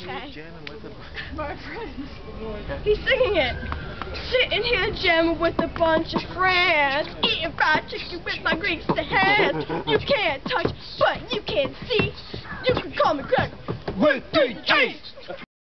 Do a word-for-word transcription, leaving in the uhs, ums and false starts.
Okay. Jamming with a My friends. He's singing it. Sitting here jamming with a bunch of friends. Eating fried chicken with my greasy hands. You can't touch, but you can see. You can call me Gregg with three G's.